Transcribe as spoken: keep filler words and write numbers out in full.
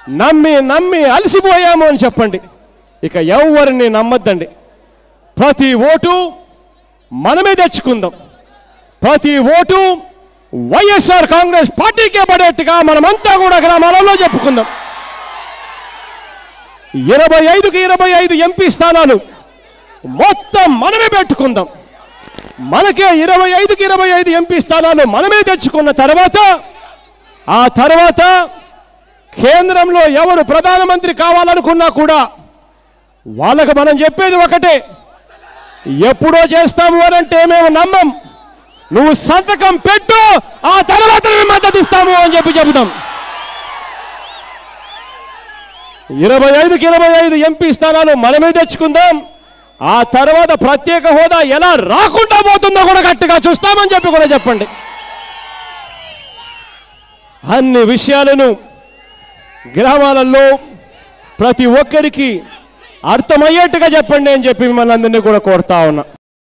నమ్మి నమ్మి అలసిపోయాము అని చెప్పండి. ఇక ఎవరిని నమ్మద్దండి. ప్రతి ఓటు మనమే తెచ్చుకుందాం. ప్రతి ఓటు వైఎస్ఆర్ కాంగ్రెస్ పార్టీకే పడేట్టుగా మనమంతా కూడా గ్రామాలలో చెప్పుకుందాం. ఇరవై ఐదుకి ఇరవై ఐదు ఎంపీ స్థానాలు మొత్తం మనమే పెట్టుకుందాం. మనకే ఇరవై ఐదుకి ఇరవై ఐదు ఎంపీ స్థానాలు మనమే తెచ్చుకున్న తర్వాత ఆ తర్వాత కేంద్రంలో ఎవరు ప్రధానమంత్రి కావాలనుకున్నా కూడా వాళ్ళకు మనం చెప్పేది ఒకటే, ఎప్పుడో చేస్తాము అనంటే మేము నమ్మం. నువ్వు సంతకం పెట్టు, ఆ తర్వాత మేము మద్దతు ఇస్తాము అని చెప్పి చెబుతాం. ఇరవై ఐదుకి ఇరవై ఐదు ఎంపీ స్థానాలు మనమే తెచ్చుకుందాం. ఆ తర్వాత ప్రత్యేక హోదా ఎలా రాకుండా పోతుందో కూడా గట్టిగా చూస్తామని చెప్పి కూడా చెప్పండి. అన్ని విషయాలను గ్రామాలలో ప్రతి ఒక్కరికి అర్థమయ్యేట్టుగా చెప్పండి అని చెప్పి మిమ్మల్ని అందరినీ కూడా కోరుతా ఉన్నా.